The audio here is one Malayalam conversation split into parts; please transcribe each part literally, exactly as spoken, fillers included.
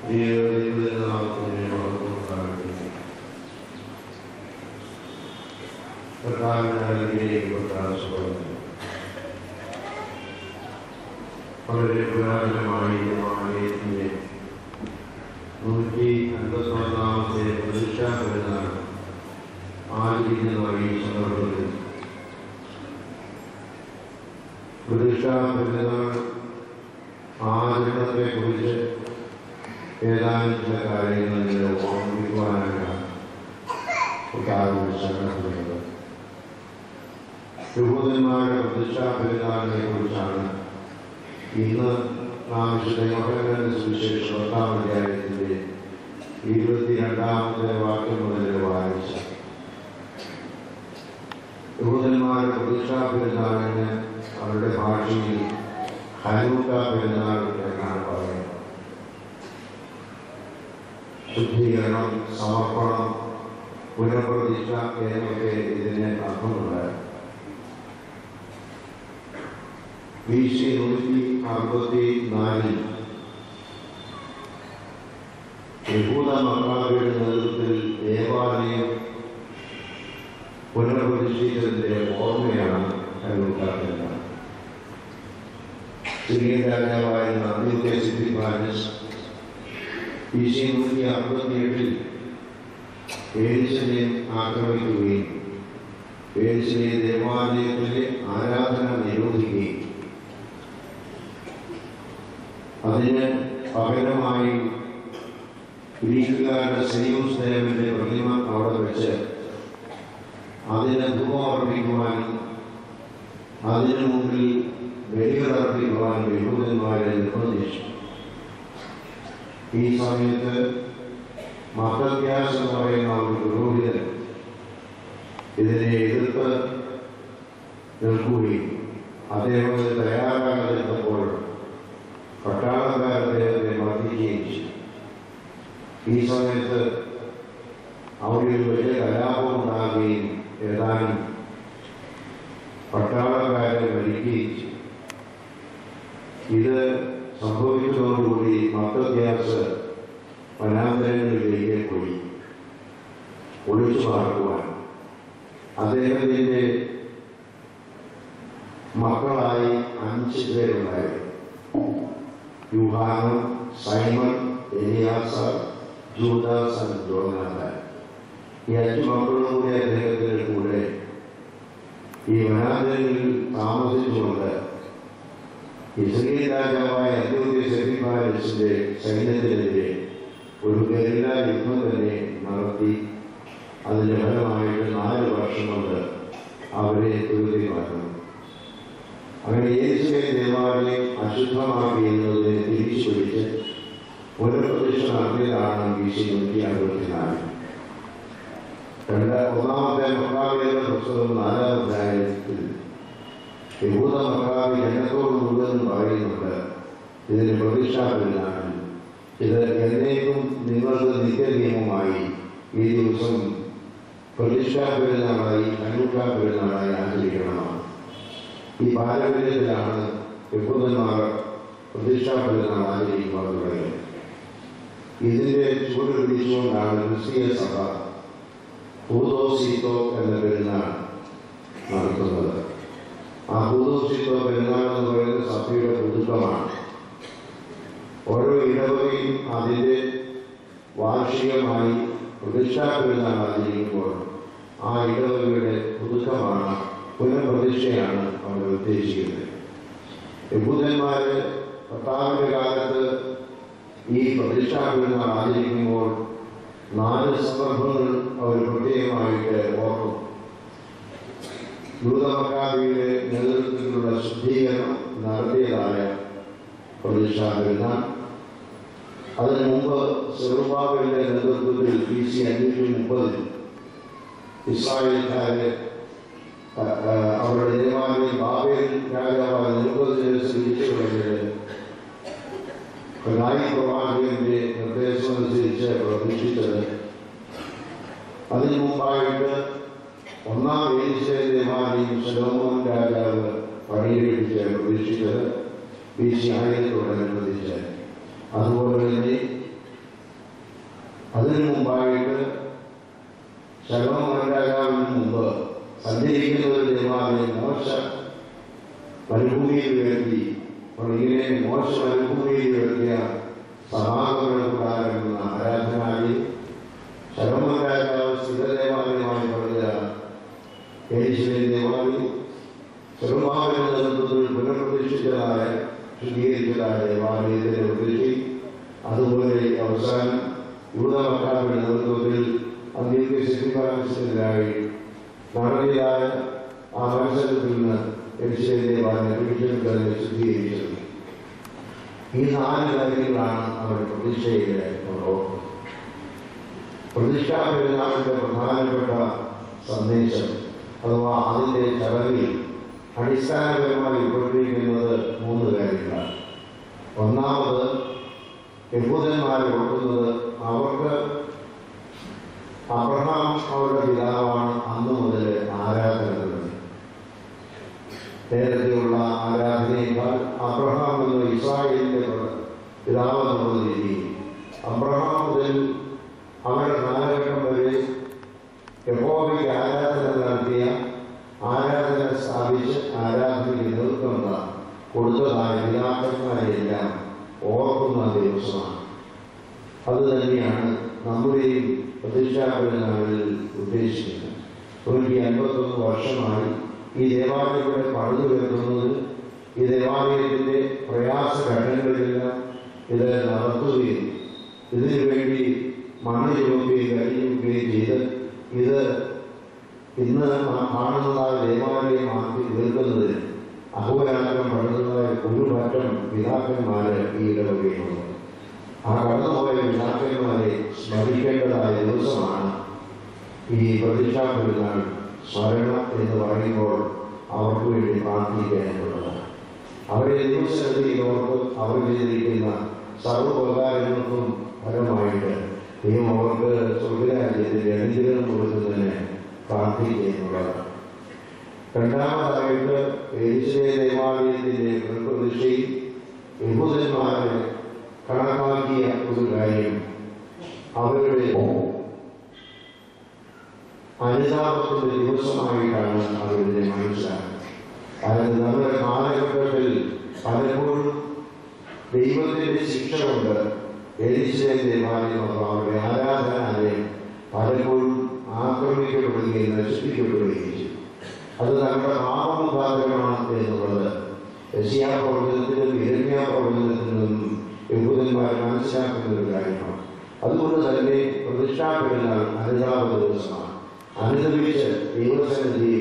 വളരെ പുരാതനമായി ആലയത്തിൻ്റെ നൂറ്റി അൻപത്തൊന്നാമത്തെ പ്രതിഷ്ഠാ പെരുന്നാൾ ആചരിക്കുന്നതായി ഈ സന്ദർഭത്തിൽ പ്രതിഷ്ഠാ പെരുന്നാൾ ആചരണത്തെക്കുറിച്ച് ഏതാനും ചില കാര്യങ്ങൾ ഓർമ്മിക്കുവാനാണ് സംഘടിപ്പിക്കുന്നത്. യഹൂദന്മാരുടെ പ്രതിഷ്ഠാ പെരുന്നാളിനെ കുറിച്ചാണ് ഇന്ന് നാം വിശുദ്ധ യോഹന്നാന്റെ സുവിശേഷം ഒന്നാം അധ്യായത്തിന്റെ ഇരുപത്തിരണ്ടാമത്തെ വാക്യം മുതൽ വായിച്ചു. യഹൂദന്മാരുടെ പ്രതിഷ്ഠാ പെരുന്നാളിന് അവരുടെ ഭാഷയിൽ ഹനൂക്ക പെരുന്നാൾ എന്നാണ് പറയുന്നത്. ശുദ്ധീകരണം, സമർപ്പണം, പുനഃപ്രതിഷ്ഠ എന്നൊക്കെ ഇതിന് അർത്ഥമുണ്ട്. ബി സി നൂറ്റി അറുപത്തി നാലിൽ യഹൂദ മക്കാബിയുടെ നേതൃത്വത്തിൽ ദേവാലയം പുനഃപ്രതിഷ്ഠിച്ചതിന്റെ ഓർമ്മയാണ് ഹനൂക്ക പെരുന്നാൾ. സിറിയൻ രാജാവായിരുന്ന സെവെരിയോസ് ബി സി നൂറ്റി അറുപത്തി എട്ടിൽ പേരിസിനെ ആക്രമിക്കുകയും പേരിസിനെ ദേവാലയത്തിലെ ആരാധന നിരോധിക്കുകയും അതിന് പകരമായി ഗ്രീക്കുകാരുടെ സെവരിയോസ് ദേവന്റെ പ്രതിമ അവിടെ വെച്ച് അതിന് ധൂപം അർപ്പിക്കുവാനും അതിനു മുമ്പിൽ ബലികൾ അർപ്പിക്കുവാനും യഹൂദന്മാരെ നിർബന്ധിച്ചു. ഈ സമയത്ത് മാത്തവ്യാസ് എന്ന് പറയുന്ന ഒരു പുരോഹിതൻ ഇതിനെ എതിർത്ത് നിൽക്കുകയും അദ്ദേഹം തയ്യാറാകാതിരുന്നപ്പോൾ പട്ടാളക്കാർ അദ്ദേഹത്തെ മർദ്ദിക്കുകയും ചെയ്തു. ഈ സമയത്ത് അവിടെ ഒരു വലിയ കലാപം ഉണ്ടാകുകയും ഏതാനും പട്ടാളക്കാരെ മരിക്കുകയും ചെയ്തു. ഇത് സംഭവിച്ചതോടുകൂടി മാത്തവ്യാസ് വനാന്തരങ്ങളിലേക്ക് പോയി ഒളിച്ചു പാർക്കുവാൻ. അദ്ദേഹത്തിൻ്റെ മക്കളായി അഞ്ച് പേരുണ്ടായിരുന്നു. Yuhanan, Simon, Eleazar, Judas, Jonathan. ഈ അഞ്ച് മക്കളും കൂടി അദ്ദേഹത്തിന് കൂടെ ഈ വനാന്തരങ്ങളിൽ താമസിച്ചുകൊണ്ട് ഇസ്രായേൽ രാജാവായ സെവെരിയോസിന്റെ സൈന്യത്തിനെതിരെ ഒരു ഗറില്ല യുദ്ധം തന്നെ നടത്തി. അതിന്റെ ഫലമായിട്ട് നാല് വർഷം കൊണ്ട് അവരെ തുരുത്തിമാറ്റുന്നു. അങ്ങനെ യേശുവിന്റെ ദേവാലയം അശുദ്ധമാക്കി എന്നതിനെ തിരിച്ചു പിടിച്ച് പുനഃപ്രതിഷ്ഠ നടത്തിയതാണ് ബി സി നൂറ്റി അറുപത്തിനാല്. രണ്ട് ഒന്നാമത്തെ മക്കാബിയുടെ പുസ്തകം നാലാം അധ്യായത്തിൽ യഹൂദ മക്കാബി ജനത്തോട് മുഴുവൻ പറയുന്നുണ്ട് ഇതിന് പ്രതിഷ്ഠാ പെരുന്നാളിൽ ഇത് എന്നേക്കും നിങ്ങൾക്ക് നിത്യനിയമമായി ഈ ദിവസം പ്രതിഷ്ഠാ പെരുന്നാളായി ഹനൂക്ക പെരുന്നാളായി ആചരിക്കണമെന്നാണ്. ഈ പാരമ്പര്യത്തിലാണ് യഹൂദന്മാർ പ്രതിഷ്ഠാ പെരുന്നാൾ ആചരിക്കുവാൻ തുടങ്ങിയത്. ഇതിന്റെ ചൂട് പിടിച്ചുകൊണ്ടാണ് ക്രിസ്തീയ സഭ ഹൂദോസീത്തോ എന്ന പെരുന്നാൾ നടത്തുന്നത്. ആ ഹൂദോസീത്തോ പെരുന്നാൾ എന്ന് പറയുന്നത് സഭയുടെ പുതുക്കമാണ്. ഓരോ ഇടവകയും അതിൻ്റെ വാർഷികമായി പ്രതിഷ്ഠാ പെരുന്നാൾ ആചരിക്കുമ്പോൾ ആ ഇടവകയുടെ പുതുക്കമാണ്, പുനഃപ്രതിഷ്ഠയാണ് അവർ ഉദ്ദേശിക്കുന്നത്. യഹൂദന്മാര് കർത്താവിന്റെ കാലത്ത് ഈ പ്രതിഷ്ഠാ പെരുന്നാൾ ആചരിക്കുമ്പോൾ നാല് സന്ദർഭങ്ങൾ അവർ പ്രത്യേകമായിട്ട് ഓർക്കും. യൂദ മക്കാബിയുടെ നേതൃത്വത്തിലുള്ള ശുദ്ധീകരണം നടത്തിയതായ പ്രതിഷ്ഠാ പെരുന്നാൾ. അതിനു മുമ്പ് സെറുബാബേലിന്റെ നേതൃത്വത്തിൽ ബി സി അഞ്ഞൂറ്റി മുപ്പതിൽ ഇസ്രായേൽക്കാരെ അവരുടെ ദേവാലയം ബാബേൽ രാജാവായ നെബൂഖദ്നേസർ ായി പ്രവാചകന്റെ നിർദ്ദേശമനുസരിച്ച് പ്രതിഷ്ഠിച്ചത്. അതിനു മുമ്പായിട്ട് ഒന്നാം യേശുവിന്റെ ദേവാലയം ശലോമോൻ രാജാവ് പണിയെടുപ്പിച്ച് പ്രതിഷ്ഠിച്ചത് ബി സി ആയിരത്തോടനുബന്ധിച്ച്. അതുപോലെ തന്നെ അതിനു മുമ്പായിട്ട് ശലോമോൻ മുമ്പ് സഞ്ചരിക്കുന്ന ഒരു ദേവാലയം മോശ മരുഭൂമിയിൽ ഉയർത്തി. അപ്പോൾ ഇങ്ങനെ മോശ മരുഭൂമിയിൽ ഉയർത്തിയ സമാഗമന കൂടാരമെന്ന ആരാധനാലയം ശലോമോൻ രാജാവ് സ്ഥിരദേവാലയമായി പറഞ്ഞ യേശുവിന്റെ ദേവാലയം ചെറുമാവിന്റെ നേതൃത്വത്തിൽ പുനഃപ്രതിഷ്ഠിച്ചതായ ശുദ്ധീകരിച്ചതായ ദേവാലയത്തിന്റെ പ്രതിഷ്ഠി. അതുപോലെ അവസാനം യൂദമക്കാരുടെ നേതൃത്വത്തിൽ അന്ത്യോക്യ ശക്തിപാലനത്തിനെതിരായി നടത്തിയതായ ആ മത്സരത്തിൽ നിന്ന് യേശുവിന്റെ ദേവാലയം പിടിച്ചെടുത്തതിനെ ശുദ്ധീകരിച്ചത്. ഈ നാല് കാര്യങ്ങളാണ് അവർ പ്രതിഷ്ഠയിലെ ഓർക്കുന്നത്. പ്രതിഷ്ഠാ പെരുന്നാളിന്റെ പ്രധാനപ്പെട്ട സന്ദേശം അഥവാ അതിന്റെ ചടങ്ങിൽ അടിസ്ഥാനപരമായി ഉൾപ്പെട്ടിരിക്കുന്നത് മൂന്ന് കാര്യങ്ങളാണ്. ഒന്നാമത് യഹൂദന്മാരെ ഓർക്കുന്നത് അവർക്ക് അബ്രഹാം അവരുടെ പിതാവാണ് അന്ന് മുതൽ ആരാധനകൾ. നേരത്തെയുള്ള ആരാധനയേക്കാൾ അബ്രഹാം എന്ന ഇസ്രായേലിന്റെ പിതാവ് എന്നുള്ള രീതിയിൽ അബ്രഹാം മുതൽ അവരുടെ കാലഘട്ടം വരെ യഹോവയ്ക്ക് ആരാധന നടത്തിയ ആരാധന സ്ഥാപിച്ച് ആരാധനയ്ക്ക് നേതൃത്വം കൊടുത്തതായ പിതാക്കന്മാരെല്ലാം ഓർക്കുന്ന ദിവസമാണ്. അത് തന്നെയാണ് നമ്മുടെയും പ്രതിഷ്ഠാ പെരുന്നാളിൽ ഉദ്ദേശിക്കുന്നത്. നൂറ്റി അൻപത്തൊന്ന് വർഷമായി ഈ ദേവാലയങ്ങളെ പണിതു വരുന്നത്. ഈ ദേവാലയത്തിന്റെ പ്രയാസ ഘട്ടങ്ങളിലെല്ലാം ഇത് നടത്തുകയും ഇതിനു വേണ്ടി മണ്ണ് ചുമക്കുകയും കഴിയുകയും ചെയ്ത് ഇത് ഇന്ന് കാണുന്നതായ ദേവാലയമാക്കി തീർക്കുന്നതിന് അഹോരാത്രം പണിതുന്നതായ ഒരു പറ്റം പിതാക്കന്മാര് ഈ ഇടവകയുള്ളത്. ആ കടന്നുപോയ പിതാക്കന്മാരെ സ്മരിക്കേണ്ടതായ ദിവസമാണ് ഈ പ്രതിഷ്ഠാ പെരുന്നാൾ. സ്മരണ എന്ന് പറയുമ്പോൾ അവർക്ക് വേണ്ടി പ്രാർത്ഥിക്കാനുള്ളത്. അവരെ ദിവസത്തിലോർക്ക് അവർ ചെയ്തിരിക്കുന്ന സർവ്വോപകാരങ്ങൾക്കും ഫലമായിട്ട് ദൈവം അവർക്ക് സ്വർഗരാജ്യത്തിന്റെ അനുഗ്രഹം കൊടുക്കുന്നതിന് പ്രാർത്ഥിക്കുന്നതാണ്. രണ്ടാമതായിട്ട് യേശുവിന്റെ ദേവാലയത്തിന്റെ പ്രതിഷ്ഠയിൽ യഹൂദന്മാരെ കണക്കാക്കിയ ഒരു കാര്യം അവരുടെ അനുതാപത്തിന്റെ ദിവസമായിട്ടാണ് അവരുടെ മനസ്സിലാക്കുന്നത്. അതായത് നമ്മുടെ കാലഘട്ടത്തിൽ പലപ്പോഴും ദൈവത്തിന്റെ ശിക്ഷ കൊണ്ട് യേശുവിന്റെ ദേവാലയം അവരുടെ ആരാധനാലയം പലപ്പോഴും ആക്രമിക്കപ്പെടുകയും നശിപ്പിക്കപ്പെടുകയും ചെയ്യും. അത് നമ്മുടെ പാപമുഖാന്തരമാണ് എന്നുള്ളത് യെശയ്യാ പ്രവചനത്തിലും യിരെമ്യാ പ്രവചനത്തിൽ നിന്നും യഹൂദന്മാർ മനസ്സിലാക്കുന്ന ഒരു കാര്യമാണ്. അതുകൊണ്ട് തന്നെ പ്രതിഷ്ഠാ പെരുന്നാൾ അനുതാപ ദിവസമാണ്. അനുദപിച്ച് ദൈവസന്നിധിയിൽ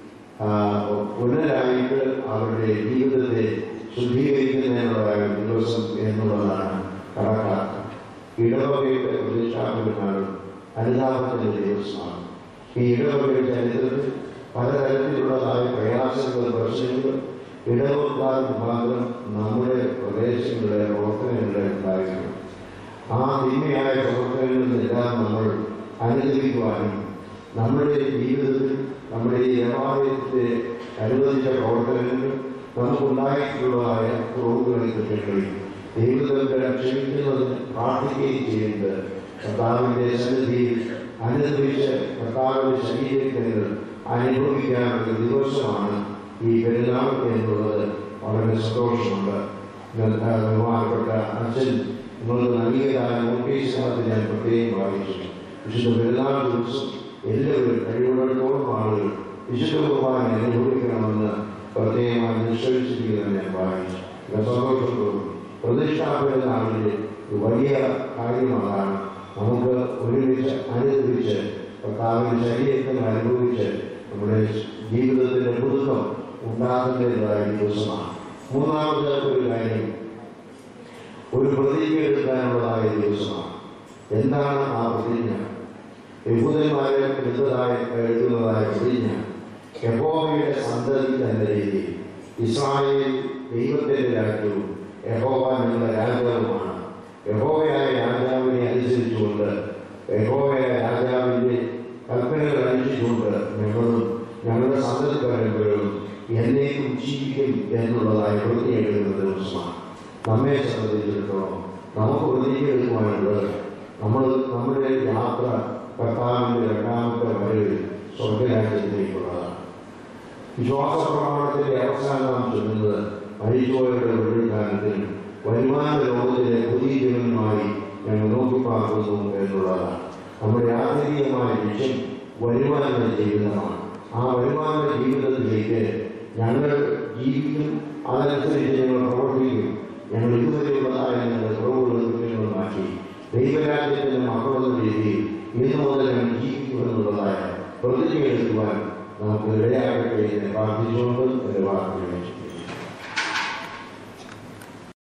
പുനരായിട്ട് അവരുടെ ജീവിതത്തെ ശുദ്ധീകരിക്കുന്നതിനുള്ള ദിവസം എന്നുള്ളതാണ് കണക്കാക്കുക. ഇടവകയുടെ പ്രതിഷ്ഠാ പെരുന്നാളും അനുതാപത്തിന്റെ ദിവസമാണ്. ഈ ഇടവകയുടെ ചരിത്രത്തിൽ പലതരത്തിലുള്ളതായ പ്രയാസങ്ങളും പ്രശ്നങ്ങളും ഇടവക്കാർ മുഖാന്തരം നമ്മുടെ പ്രദേശങ്ങളുടെ പ്രവർത്തനങ്ങളുടെ ഉണ്ടായിരുന്നു. ആ തിന്മയായ പ്രവർത്തനങ്ങളിൽ നിന്നെല്ലാം നമ്മൾ അനുദപിക്കുവാനും നമ്മുടെ ജീവിതത്തിൽ നമ്മുടെ ഈ ദേവാലയത്തെ അനുവദിച്ച പ്രവർത്തനങ്ങളിൽ നമുക്കുണ്ടായിട്ടുള്ളതായ കുറവുകളെ കുറിച്ച് ദൈവത്തെ ക്ഷമിക്കുന്നതിന് പ്രാർത്ഥിക്കുകയും ചെയ്യുന്നത് കർത്താവിന്റെ സന്നിധിയിൽ അനുദപിച്ച് കർത്താവിന്റെ ശരീരങ്ങൾ അനുഭവിക്കാനുള്ള ദിവസമാണ് ഈ പെരുന്നാൾ എന്നുള്ളത്. വളരെ സന്തോഷമുണ്ട്. ബഹുമാനപ്പെട്ട അച്ഛൻ നിങ്ങൾക്ക് നൽകിയതായ നോട്ടീസിനകത്ത് ഞാൻ പ്രത്യേകം വായിച്ചു. വിശുദ്ധ പെരുന്നാൾ ദിവസം എല്ലാവരും കഴിവുള്ളിടത്തോളം ആളുകൾ വിശുദ്ധ കുർബാന അനുഭവിക്കണമെന്ന് പ്രത്യേകമായി നിശ്ചയിച്ചിരിക്കുന്നത് ഞാൻ വായിച്ചു. സന്തോഷത്തോടും പ്രതിഷ്ഠാ പെരുന്നാളിന്റെ വലിയ കാര്യമാണ് നമുക്ക് ഒരുമിച്ച് അനുഭവിച്ച് കർത്താവിന്റെ ശരീരത്തിൽ അനുഭവിച്ച് നമ്മുടെ ജീവിതത്തിന്റെ പുതുക്കം ഉണ്ടാകുന്നതായ ദിവസമാണ്. മൂന്നാമത്തെ ഒരു കാര്യം ഒരു പ്രതിജ്ഞ എടുക്കാനുള്ളതായ ദിവസമാണ്. എന്താണ് ആ പ്രതിജ്ഞ? യഹൂദന്മാരെ എടുത്തതായ എഴുതുന്നതായ പ്രതിജ്ഞ യഹോവയുടെ സന്തതി എന്ന രീതിയിൽ ഇസ്രായേൽ ദൈവത്തിന്റെ രാജ്യവും യഹോവ നിങ്ങളുടെ രാജാവുമാണ്. യഹോവയായ രാജാവിനെ അനുസരിച്ചുകൊണ്ട് യഹോവയായ രാജാവിന്റെ കൽപ്പനകൾ അനുസരിച്ചുകൊണ്ട് ഞങ്ങളും ഞങ്ങളുടെ സന്തതി പരമ്പരകളും എന്നേക്കും ജീവിക്കും എന്നുള്ളതായ പ്രതിജ്ഞ എടുക്കുന്ന ദിവസമാണ്. നമ്മെ സംബന്ധിച്ചിടത്തോളം നമുക്ക് പ്രതിജ്ഞ എടുക്കുവാനുള്ളത് നമ്മൾ നമ്മുടെ യാത്ര കർത്താവിൻ്റെ രണ്ടാമത്തെ വരവിൽ സ്വർഗരാജ്യത്തിലേക്കുള്ളതാണ്. വിശ്വാസ പ്രമാണത്തിന്റെ അവസാനം നാം ചൊല്ലുന്നത് മരിച്ചുപോയവരുടെ പുനരുത്ഥാനത്തിനും വരുമാന ലോകത്തിലെ പുതിയ ജീവനുമായി ഞങ്ങൾ നോക്കിപ്പാർക്കുന്നു എന്നുള്ളതാണ്. നമ്മുടെ ആന്തരികമായ ലക്ഷ്യം വരുമാന ജീവിതമാണ്. ആ വരുമാന ജീവിതത്തിലേക്ക് ഞങ്ങൾ ജീവിക്കും, അതനുസരിച്ച് ഞങ്ങൾ പ്രവർത്തിക്കും. ഞങ്ങൾ ഇതുവരെയുള്ളതായ ഞങ്ങളുടെ കുറവുകളും കുറ്റങ്ങളും മാറ്റി ദൈവരാജ്യത്തിന്റെ മക്കളെന്ന രീതിയിൽ ഇന്നു മുതൽ ഞങ്ങൾ ജീവിക്കുമെന്നുള്ളതായ പ്രതിജ്ഞ എടുക്കുവാൻ നമുക്ക് ഇടയാകട്ടെ എന്ന് പ്രാർത്ഥിച്ചുകൊണ്ട് എന്റെ വാക്കുകൾ